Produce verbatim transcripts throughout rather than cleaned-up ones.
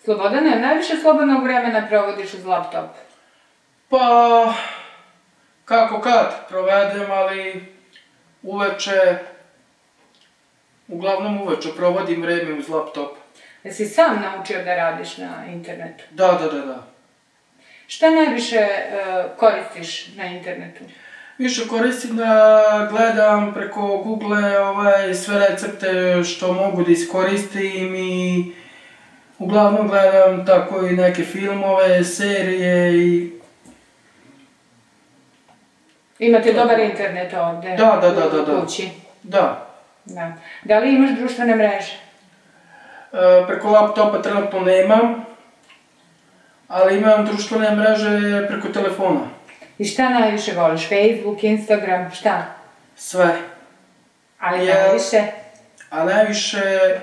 Slobodane, najviše slobodnog vremena provodiš uz laptop? Pa, kako kad provedem, ali uveče, uglavnom uveče provodim vreme uz laptop. Jesi sam naučio da radiš na internetu? Da, da, da, da. Šta najviše uh, koristiš na internetu? Više koristim da gledam preko Google ovaj, sve recepte što mogu da iskoristim i uglavnom gledam tako i neke filmove, serije i... Imate dobar internet ovdje? Da, da, da, da, da. U kući? Da. Da. Da li imaš društvene mreže? E, preko laptopa trenutno nemam, ali imam društvene mreže preko telefona. I šta najviše voliš? Facebook, Instagram, šta? Sve. Ali ja, najviše? A najviše...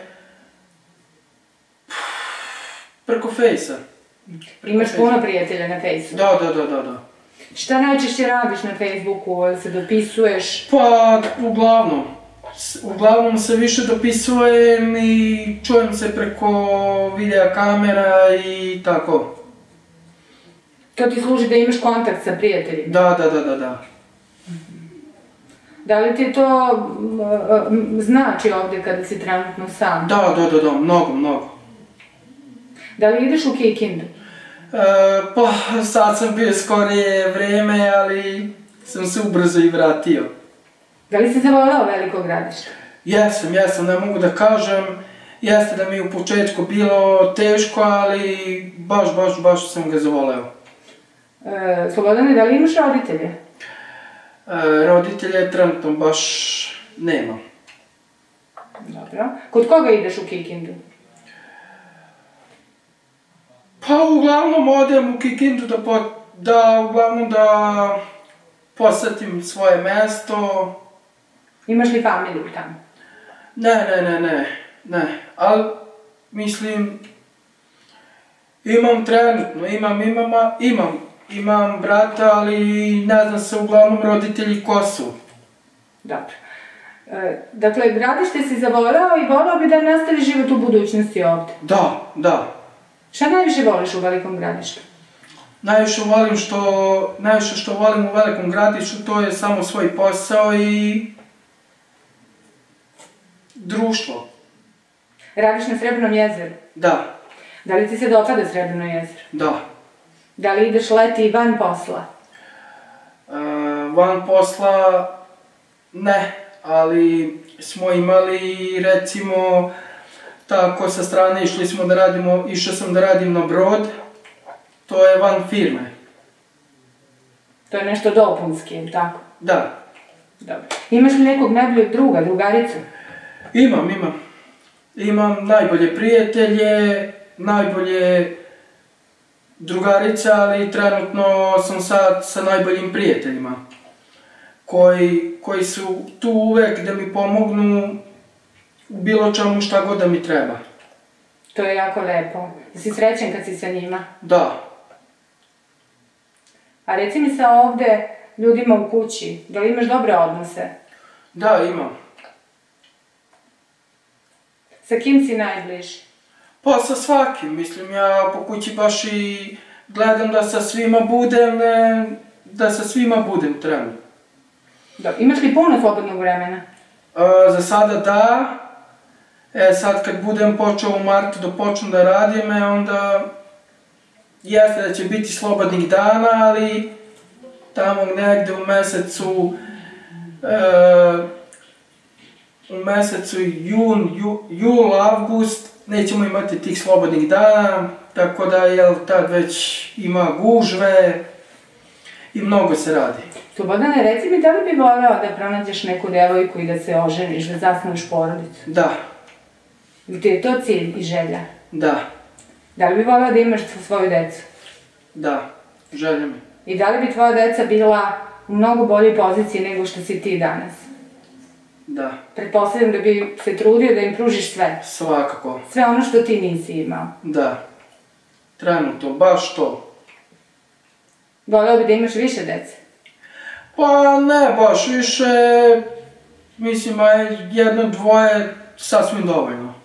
Preko Fejsa. Imaš puno prijatelja na Fejsu? Da, da, da, da, da. Šta najčešće radiš na Facebooku? Se dopisuješ? Pa, uglavnom. Uglavnom se više dopisujem i čujem se preko video kamera i tako. To ti služi da imaš kontakt sa prijateljima? Da, da, da, da, da. Da li ti to znači ovdje kada si trenutno sam? Da, da, da, da, mnogo, mnogo. Da li ideš u Kikindu? E, pa, sad sam bio skorije vreme, ali sam se ubrzo i vratio. Da li si zavolao Veliko Gradište? Jesam, jesam, ne mogu da kažem. Jeste da mi je u početku bilo teško, ali baš, baš, baš sam ga zavoleo. E, Slobodane, da li imaš roditelje? E, roditelje trenutno baš nema. Dobro. Kod koga ideš u Kikindu? Pa uglavnom odem u Kikindu da, po, da, uglavnom da posjetim svoje mesto. Imaš li familiju tamo? Ne, ne, ne, ne, ne, ali mislim, imam trenutno, imam, imam, imam, imam brata, ali ne znam se uglavnom roditelji ko su. Dobro. E, dakle, Gradište si zavolao i volao bi da nastavi život u budućnosti ovdje? Da, da. Šta najviše voliš u Velikom Gradištu? Najviše volim što, najviše što volim u Velikom Gradištu to je samo svoj posao i društvo. Radiš na Srebrnom jezeru? Da. Da li ti se dopada Srebrno jezero? Da. Da li ideš leti van posla? E, van posla ne, ali smo imali recimo tako sa strane išli smo da radimo, išao sam da radim na brod, to je van firme. To je nešto dopunski, ili tako? Da. Dobro. Imaš li nekog najboljeg druga, drugaricu? Imam, imam. Imam najbolje prijatelje, najbolje drugarice, ali trenutno sam sad sa najboljim prijateljima. Koji, koji su tu uvek da mi pomognu u bilo čemu šta god da mi treba. To je jako lepo. Jesi srećen kad si sa njima? Da. A reci mi sa ovde ljudima u kući, da li imaš dobre odnose? Da, imam. Sa kim si najbliži? Pa sa svakim, mislim, ja po kući baš i gledam da sa svima budem, da sa svima budem trenutno. Dobro. Imaš li puno slobodnog vremena? E, za sada da. E, sad kad budem počeo u martu da počnem da radim, e, onda jeste da će biti slobodnih dana, ali tamo negde u mesecu e, u mesecu jun, ju, jul, avgust nećemo imati tih slobodnih dana, tako da jel tad već ima gužve i mnogo se radi. Slobodane, reci mi da li bi voleo da pronađeš neku devojku i da se oženiš, da zasnuješ porodicu? Da. Ili ti je to cilj i želja? Da. Da li bi voleo da imaš svoju decu? Da, želja mi. I da li bi tvoja deca bila u mnogo boljoj poziciji nego što si ti danas? Da. Pretpostavljam da bi se trudio da im pružiš sve. Svakako. Sve ono što ti nisi imao. Da. Trenutno, baš to. Voleo bi da imaš više dece? Pa ne baš više, mislim, a jedno, dvoje sasvim dovoljno.